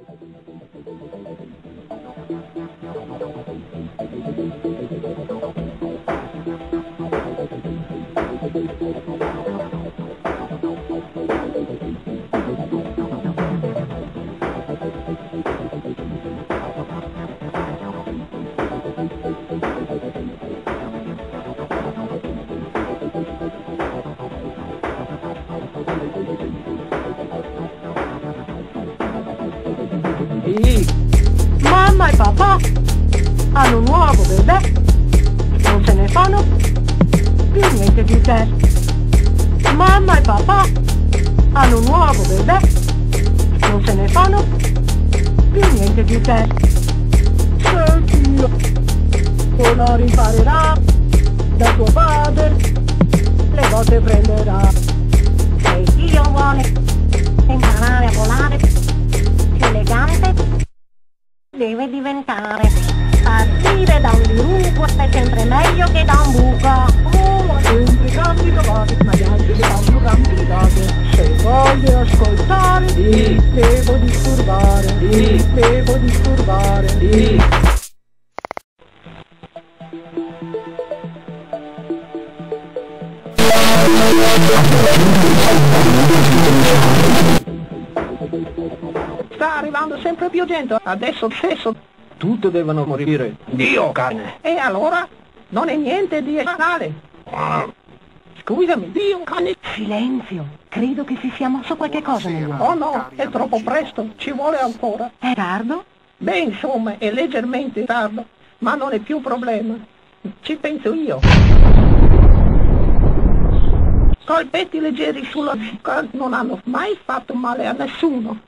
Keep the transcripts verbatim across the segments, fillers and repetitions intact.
Mamma e papà hanno un nuovo bebè, non se ne fanno più niente di te. Mamma e papà hanno un nuovo bebè, non se ne fanno più niente di te. Se Dio non imparerà da tuo padre, le botte prenderà. Se Dio vuole imparare a volare, più elegante deve diventare. Partire da un dirupo è sempre meglio che da un buco. Oh, ha sempre grandi trovate, ma gli altri le fanno grandi date. Se voglio ascoltare, sì, devo disturbare, sì, devo disturbare, sì. Sta arrivando sempre più gente, adesso stesso tutti devono morire. Dio, cane! E allora? Non è niente di male. Scusami, Dio, cane! Silenzio, credo che si sia mosso qualche cosa nell'uomo. Oh no, è troppo presto, ci vuole ancora. È tardo? Beh, insomma, è leggermente tardo, ma non è più un problema. Ci penso io. Colpetti leggeri sulla zucca non hanno mai fatto male a nessuno.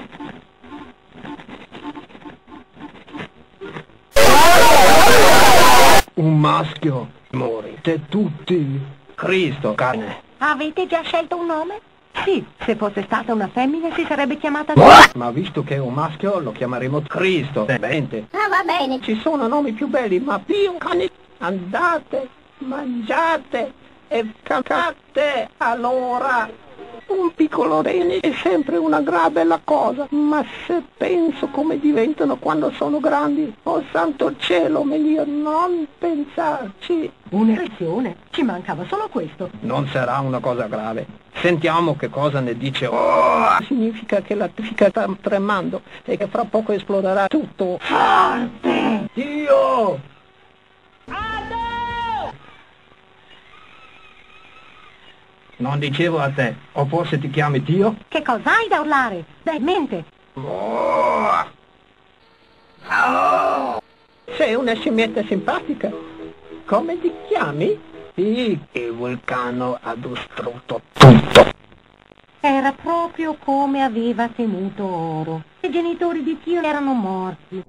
Un maschio, morite tutti. Cristo, cane. Avete già scelto un nome? Sì, se fosse stata una femmina si sarebbe chiamata... Ma visto che è un maschio lo chiameremo Cristo. Mente. Ah, va bene. Ci sono nomi più belli, ma più cane. Andate, mangiate e cacate allora. Un piccolo rene è sempre una gran bella cosa, ma se penso come diventano quando sono grandi, oh santo cielo, meglio non pensarci. Un'erezione? Ci mancava solo questo. Non sarà una cosa grave. Sentiamo che cosa ne dice. Oh, significa che la fica sta tremando e che fra poco esploderà tutto. Forte! Dio! Non dicevo a te, o forse ti chiami Dio? Che cosa hai da urlare? Dai, mente! Oh. Oh. Sei una scimmietta simpatica. Come ti chiami? Sì, il vulcano ha distrutto tutto. Era proprio come aveva temuto Oro. I genitori di Dio erano morti.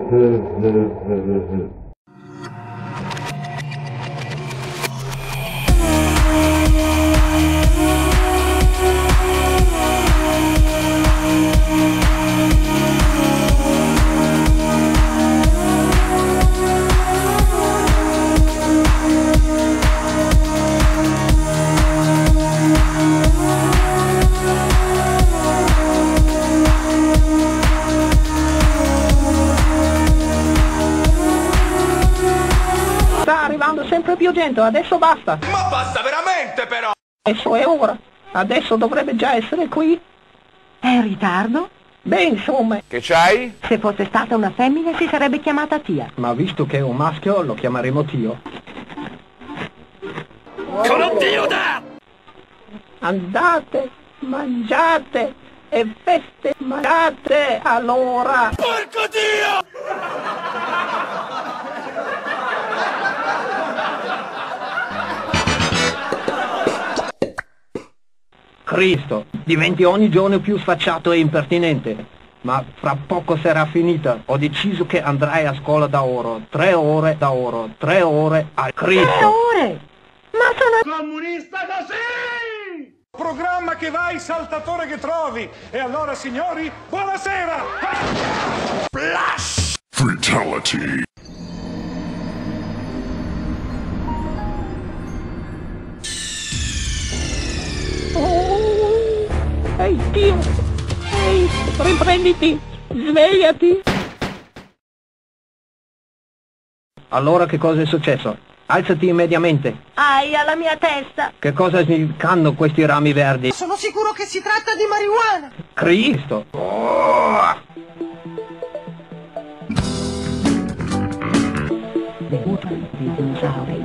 Sta arrivando sempre più gente, adesso basta. Ma basta veramente però! Adesso è ora. Adesso dovrebbe già essere qui. È in ritardo? Beh, insomma... Che c'hai? Se fosse stata una femmina si sarebbe chiamata Tia. Ma visto che è un maschio lo chiameremo Tio. Sono Dio da! Andate, mangiate e festeggiate allora. Porco Dio! Cristo, diventi ogni giorno più sfacciato e impertinente. Ma fra poco sarà finita. Ho deciso che andrai a scuola da oro. Tre ore da oro. Tre ore a Cristo. Tre ore? Ma sono... Comunista così! Programma che vai, saltatore che trovi. E allora, signori, buonasera! Flash! Fatality. Oh, ehi Dio, ehi, riprenditi, Svegliati! Allora che cosa è successo? Alzati immediatamente. Aia, la mia testa! Che cosa significano questi rami verdi? Sono sicuro che si tratta di marijuana! Cristo! Oh! Bevuta di dinosauri.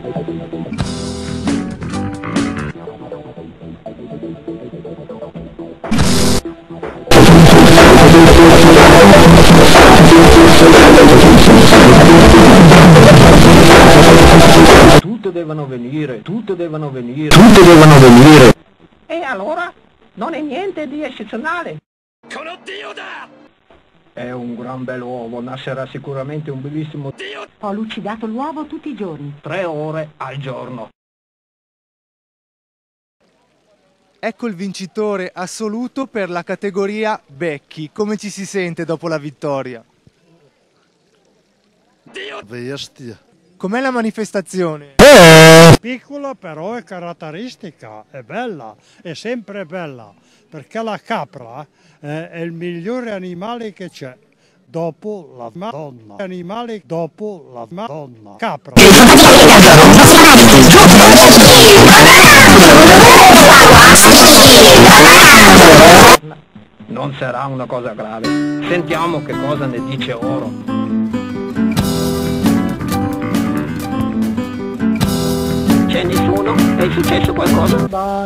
Tutte devono venire, tutte devono venire, tutte devono venire. E allora? Non è niente di eccezionale. È un gran bel uovo, nascerà sicuramente un bellissimo Dio. Ho lucidato l'uovo tutti i giorni. Tre ore al giorno. Ecco il vincitore assoluto per la categoria Becchi. Come ci si sente dopo la vittoria? Dio bestia. Com'è la manifestazione? Piccola però è caratteristica, è bella, è sempre bella, perché la capra eh, è il migliore animale che c'è, dopo la Madonna. Animale dopo la Madonna. Capra. Non sarà una cosa grave. Sentiamo che cosa ne dice Oro. C'è nessuno? È successo qualcosa?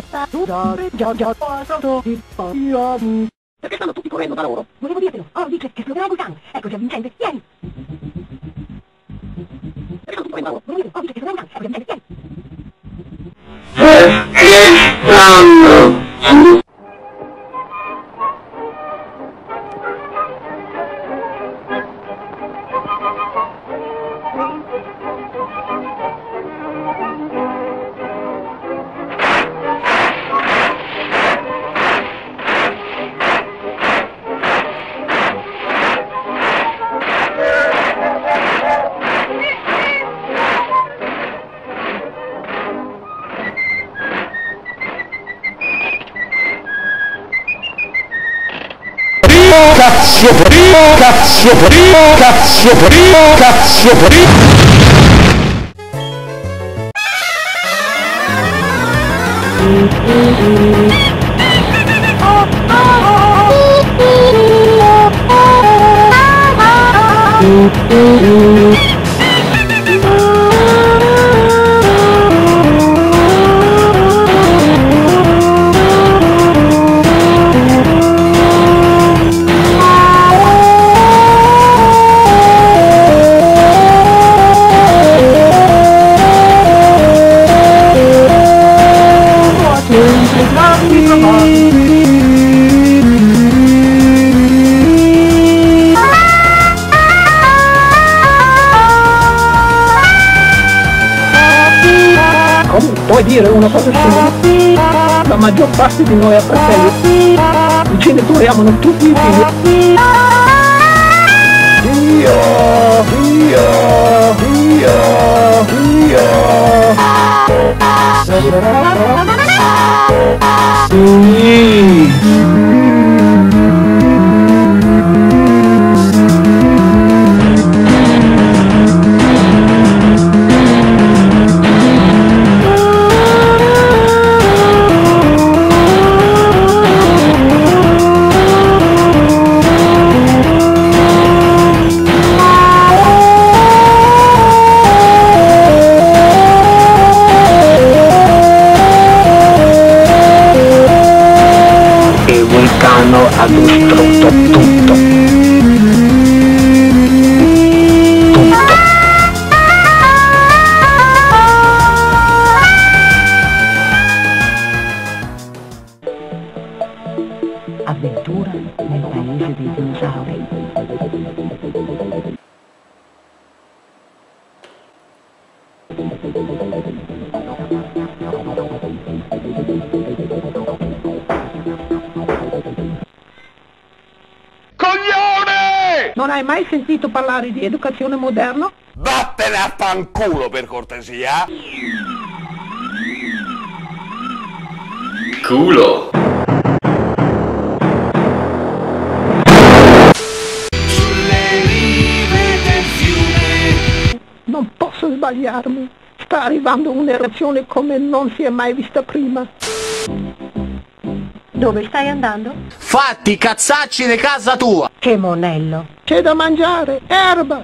Perché stanno tutti correndo da loro? Volevo dirtelo. Oh, dice che esploderà un vulcano. È così avvincente. Vieni! Perché stanno tutti correndo da loro? Volevo dire, oh, dice che esploderà un vulcano. È così avvincente. Vieni! Cazzo primo, cazzo primo, cazzo primo, cazzo primo. Puoi dire una cosa sola? La maggior parte di noi ha fratelli. I genitori amano tutti i figli. Dio, Dio, Dio, Dio. Vulcano ha distrutto tutto. Tutto. Avventura nel paese dei dinosauri. Non hai mai sentito parlare di educazione moderna? Vattene a fanculo per cortesia. Culo. sbagliarmi. Sta arrivando un'erezione come non si è mai vista prima. Dove stai andando? Fatti i cazzacci di casa tua! Che monello! C'è da mangiare, erba!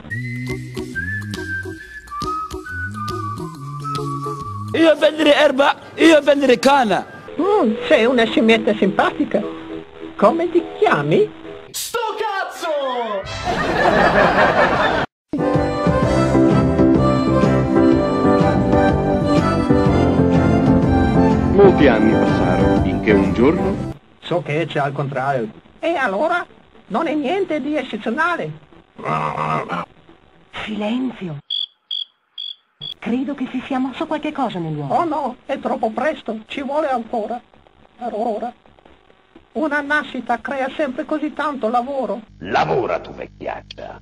Io a vendere erba, io a vendere canna! Mm, sei una scimmietta simpatica. Come ti chiami? Sto cazzo! Molti anni passarono finché un giorno... So che c'è al contrario. E allora? Non è niente di eccezionale. Silenzio! Credo che si sia mosso qualche cosa nell'uomo. Oh no, è troppo presto, ci vuole ancora. Ancora. Una nascita crea sempre così tanto lavoro. Lavora tu vecchiaccia!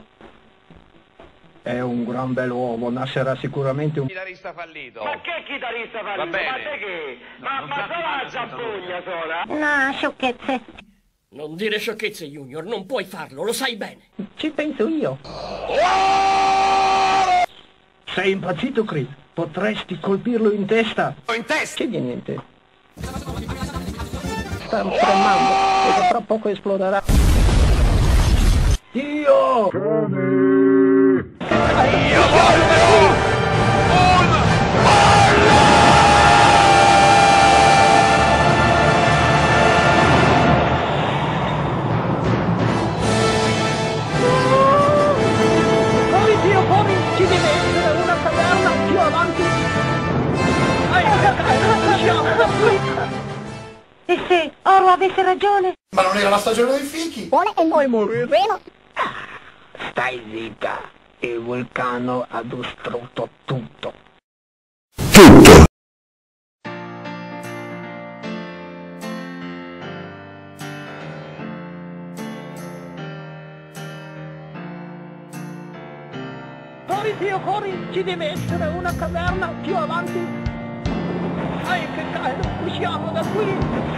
È un gran bell'uomo, nascerà sicuramente un... Chitarrista fallito! Ma che chitarrista fallito? Va bene. Ma te che? No, ma non ma fatti solo male, la zampugna sola? No, sciocchezze. Non dire sciocchezze, Junior, non puoi farlo, lo sai bene. Ci penso io. Sei impazzito, Chris? Potresti colpirlo in testa. In testa! Che di niente. Sta tremando e tra poco esploderà. Dio! Io voglio un ballo! Corri, Dio, corri! Ci deve essere una caverna più avanti! Dai, usciamo da qui! E se Oro avesse ragione? Ma non era la stagione dei fichi? Vuoi morire? Stai zitta! Il vulcano ha distrutto tutto! Tutto! Corri, Dio, corri! Ci deve essere una caverna più avanti! Dai, che caldo! Usciamo da qui!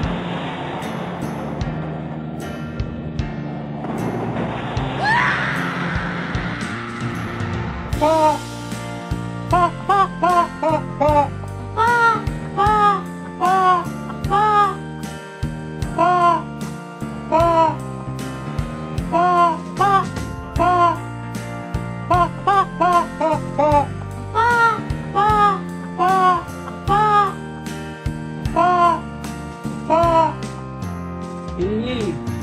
Pa, pa, pa, pa, pa, pa. Ah, ah, Pa, ah, pa, pa, pa, pa, pa, pa, pa, pa, pa, pa, ah, ah, pa, ah. pa, pa. Sì.